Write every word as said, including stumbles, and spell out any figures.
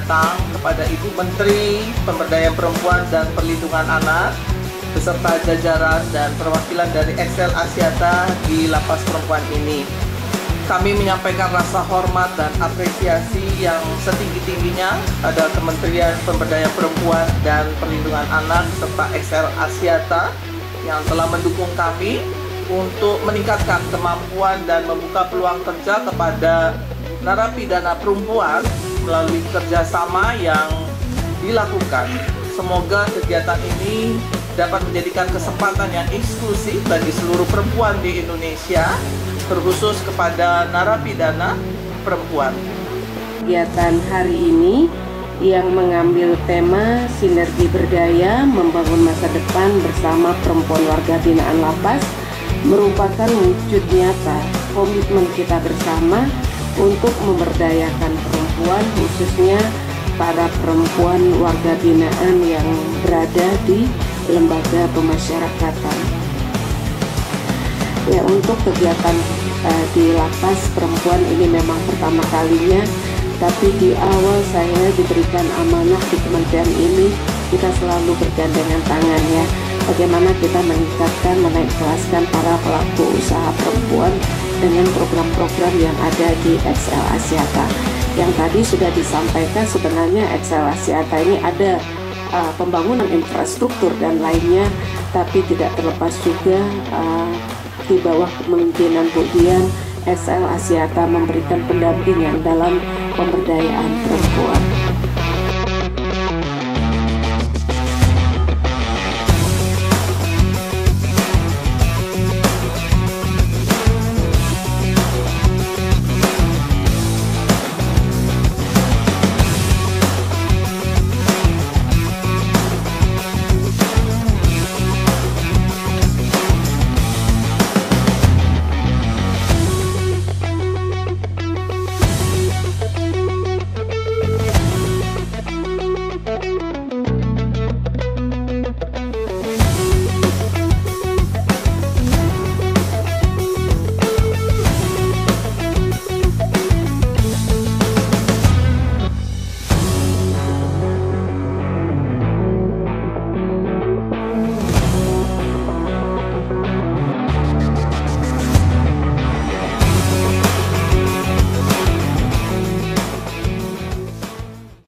datang kepada Ibu Menteri Pemberdayaan Perempuan dan Perlindungan Anak beserta jajaran dan perwakilan dari Excel Axiata di Lapas Perempuan ini. Kami menyampaikan rasa hormat dan apresiasi yang setinggi-tingginya pada Kementerian Pemberdayaan Perempuan dan Perlindungan Anak serta Excel Axiata yang telah mendukung kami untuk meningkatkan kemampuan dan membuka peluang kerja kepada narapidana perempuan melalui kerjasama yang dilakukan. Semoga kegiatan ini dapat menjadikan kesempatan yang eksklusif bagi seluruh perempuan di Indonesia, terkhusus kepada narapidana perempuan. Kegiatan hari ini yang mengambil tema Sinergi Berdaya Membangun Masa Depan Bersama Perempuan Warga Binaan Lapas merupakan wujud nyata komitmen kita bersama untuk memberdayakan perempuan, khususnya para perempuan warga binaan yang berada di lembaga pemasyarakatan. Ya, untuk kegiatan uh, di lapas perempuan ini memang pertama kalinya, tapi di awal saya diberikan amanah di kementerian ini, kita selalu bergandengan tangan ya. Bagaimana kita meningkatkan, menaik kelaskan para pelaku usaha perempuan dengan program-program yang ada di Excel Axiata. Yang tadi sudah disampaikan, sebenarnya Excel Axiata ini ada uh, pembangunan infrastruktur dan lainnya, tapi tidak terlepas juga uh, di bawah kepemimpinan Bu Dian, Excel Axiata memberikan pendampingan dalam pemberdayaan perempuan.